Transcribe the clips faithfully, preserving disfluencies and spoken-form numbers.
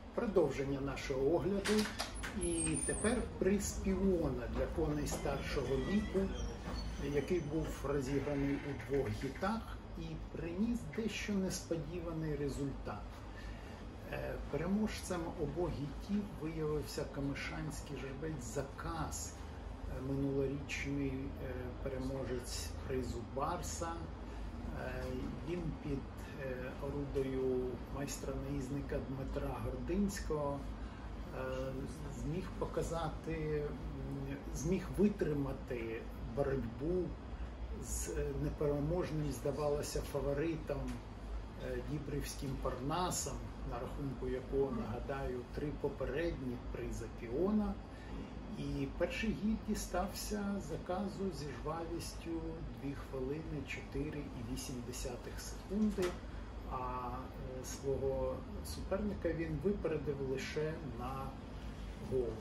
Продовження нашого огляду. І тепер приз піона для коней старшого віку, який був розіграний у двох гітах і приніс дещо несподіваний результат. Переможцем обох гітів виявився камишанський жеребець Заказ, минулорічний переможець призу Барса. Він під орудою майстра-наїзника Дмитра Гординського зміг показати, зміг витримати боротьбу з непереможним, здавалося, фаворитом Дібрівським Парнасом, на рахунку якого, нагадаю, три попередні приза піона. І перший гід дістався Заказу зі жвавістю дві хвилини чотири і вісім десятих секунди, а свого суперника він випередив лише на голову.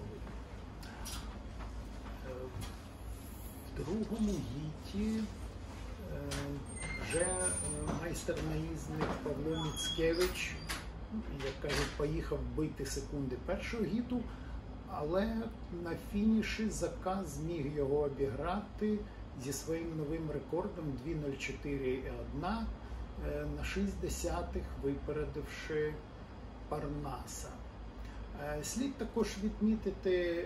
В другому гіті вже майстер-наїзник Павло Міцкевич, як кажуть, поїхав бити секунди першого гіту, але на фініші Заказ зміг його обіграти зі своїм новим рекордом дві нуль чотири один, на шість десятих випередивши Парнаса. Слід також відмітити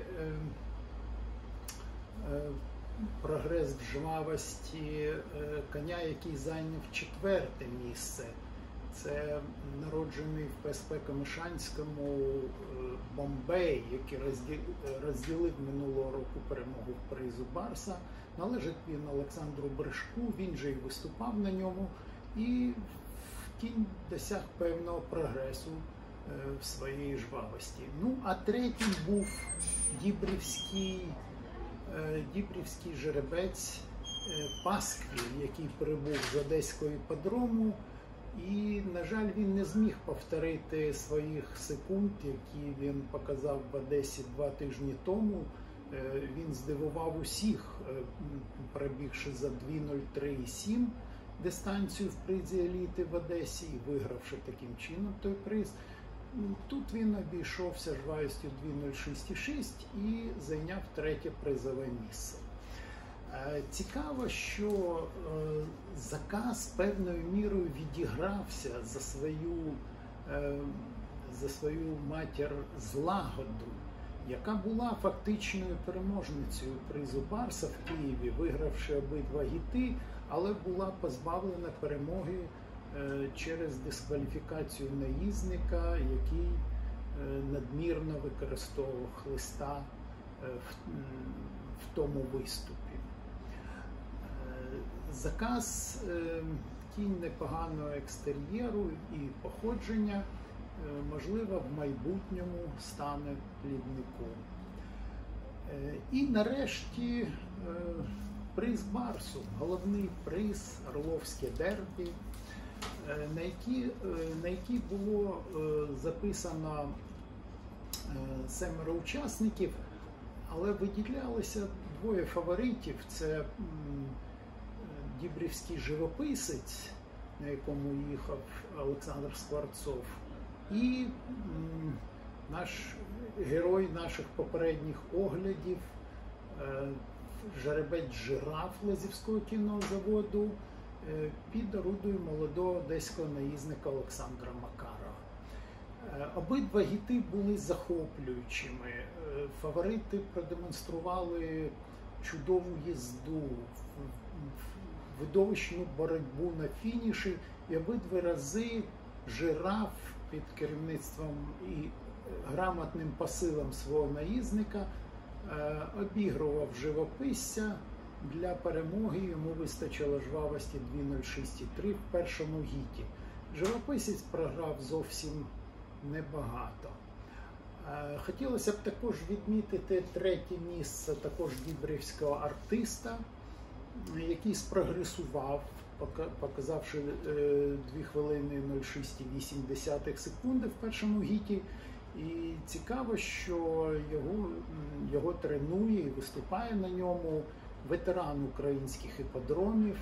прогрес в жвавості коня, який зайняв четверте місце. Це народжений в Пе Ес Пе Камишанському Бомбей, який розділив минулого року перемогу в призу Барса. Належить він Олександру Бришку, він же і виступав на ньому, і кінь досяг певного прогресу в своїй жвавості. Ну, а третій був дібрівський, дібрівський жеребець Пасквіль, який прибув з Одеського іпподрому. І, на жаль, він не зміг повторити своїх секунд, які він показав в Одесі два тижні тому. Він здивував усіх, пробігши за дві нуль три сім дистанцію в призі еліти в Одесі і вигравши таким чином той приз. Тут він обійшовся жвавістю дві нуль шість шість і зайняв третє призове місце. Цікаво, що Заказ певною мірою відігрався за свою, за свою матір Злагоду, яка була фактичною переможницею призу Барса в Києві, вигравши обидва гіти, але була позбавлена перемоги через дискваліфікацію наїзника, який надмірно використовував хлиста в тому виступі. Заказ кінь непоганого екстер'єру і походження, можливо, в майбутньому стане плідником. І нарешті приз Барсу, головний приз, Орловське дербі, на який, на який було записано семеро учасників, але виділялися двоє фаворитів. Це дібрівський живописець, на якому їхав Олександр Скворцов, і наш герой наших попередніх оглядів, жеребець Жираф Лозівського кінного заводу, під орудою молодого одеського наїзника Олександра Макарова. Обидва гіти були захоплюючими. Фаворити продемонстрували чудову їзду, видовищну боротьбу на фініші, і обидва рази Жираф під керівництвом і грамотним посилом свого наїзника обігрував живописця. Для перемоги йому вистачило жвавості дві нуль шість три в першому гіті. Живописець програв зовсім небагато. Хотілося б також відмітити третє місце також дібрівського артиста, який спрогресував, показавши дві хвилини нуль шість і вісім десятих секунди в першому гіті. І цікаво, що його, його тренує і виступає на ньому ветеран українських іпподромів,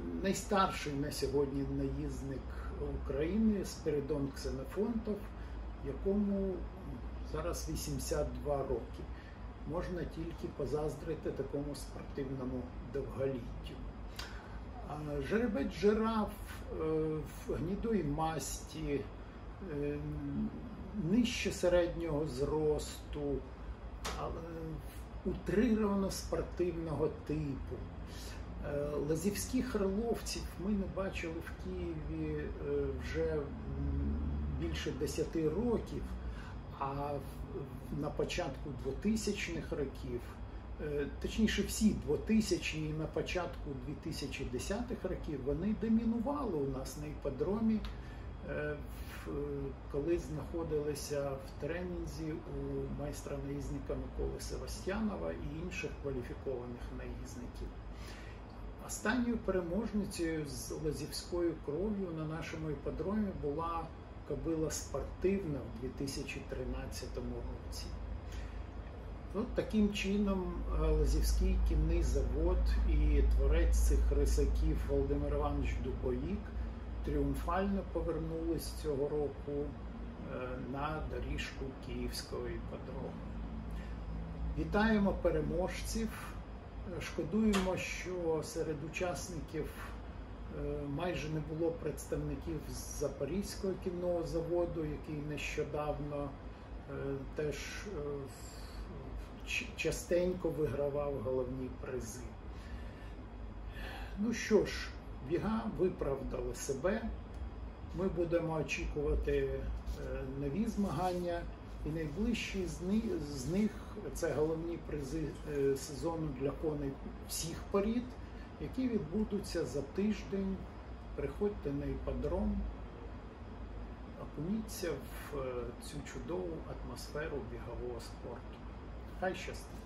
найстарший на сьогодні наїзник України Спиридон Ксенофонтов, якому зараз вісімдесят два роки. Можна тільки позаздрити такому спортивному довголіттю. Жеребець жираф в гнідої масті, нижче середнього зросту, утрировано спортивного типу. Лазівських орловців ми не бачили в Києві вже більше десяти років, а на початку двотисячних років, точніше всі двотисячні і на початку дві тисячі десятих років вони домінували у нас на іпподромі, коли знаходилися в тренінгі у майстра-наїзника Миколи Севастьянова і інших кваліфікованих наїзників. Останньою переможницею з лазівською кров'ю на нашому іпподромі була кобила спортивна в дві тисячі тринадцятому році. От таким чином Лазівський кінний завод і творець цих рисаків Володимир Іванович Дубовік тріумфально повернулись цього року на доріжку Київського іпподрому. Вітаємо переможців. Шкодуємо, що серед учасників майже не було представників з Запорізького кінного заводу, який нещодавно теж частенько вигравав головні призи. Ну що ж, біга виправдали себе. Ми будемо очікувати нові змагання, і найближчі з них – це головні призи сезону для коней всіх порід, які відбудуться за тиждень. Приходьте на іпподром, окуніться в цю чудову атмосферу бігового спорту. Хай щастить!